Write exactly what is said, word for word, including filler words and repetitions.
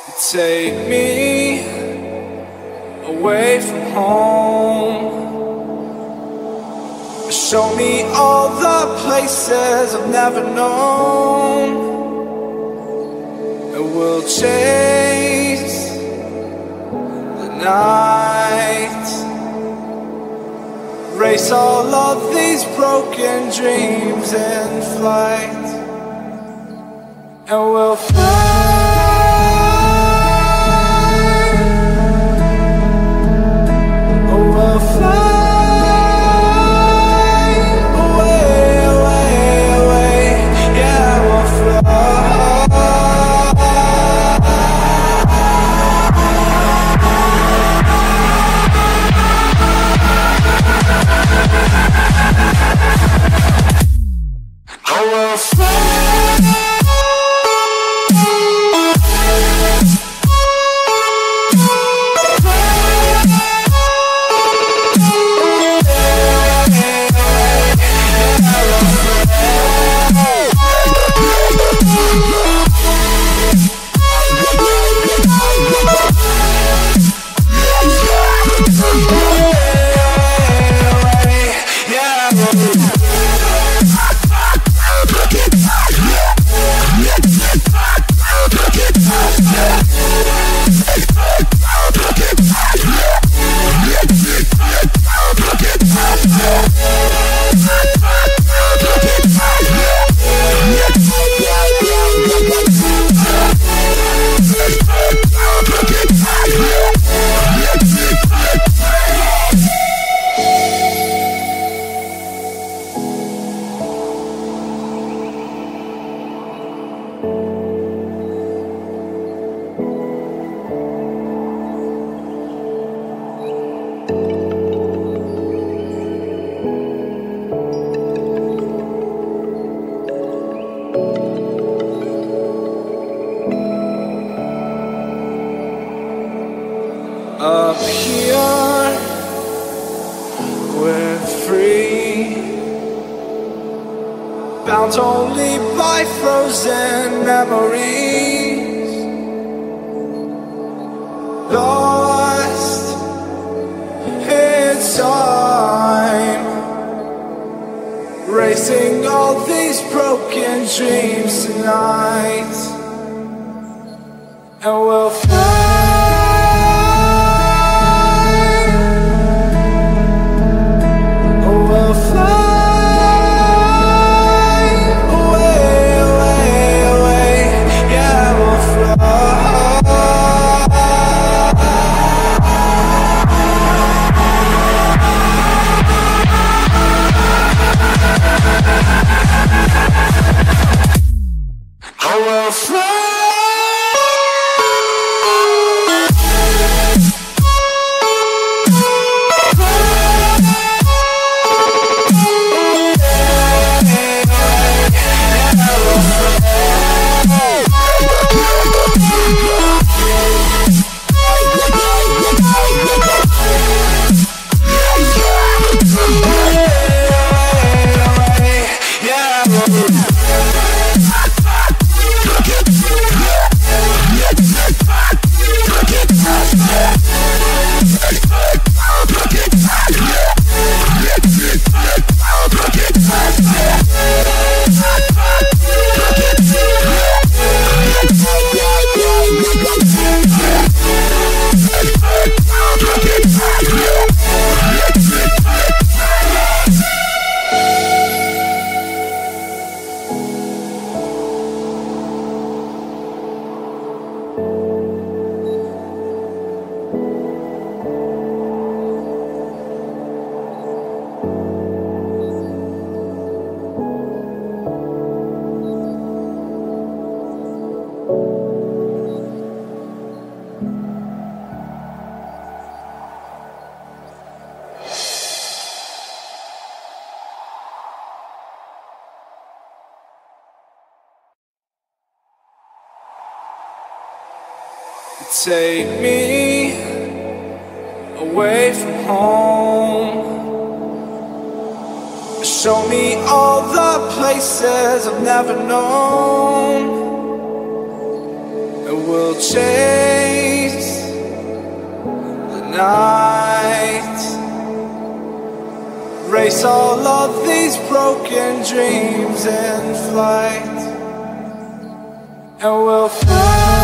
Take me away from home. Show me all the places I've never known. And we'll chase the night, race all of these broken dreams in flight. And we'll fly. We'll fly away, away, away. Yeah, we'll fly. Oh, we'll fly. Up here, we're free, bound only by frozen memories, lost in time, racing all these broken dreams tonight. And we'll fly. Take me away from home. Show me all the places I've never known. And we'll will chase the night, race all of these broken dreams in flight, and we'll fly.